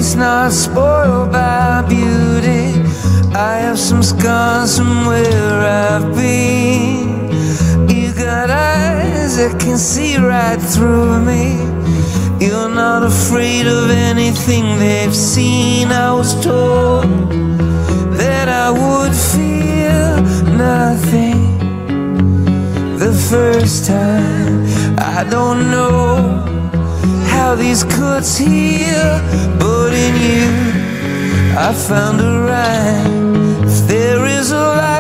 face not spoiled by beauty. I have some scars from where I've been. You got eyes that can see right through me. You're not afraid of anything they've seen. I was told that I would feel nothing the first time. I don't know how these cuts heal, but in you I found a rhyme. If there is a light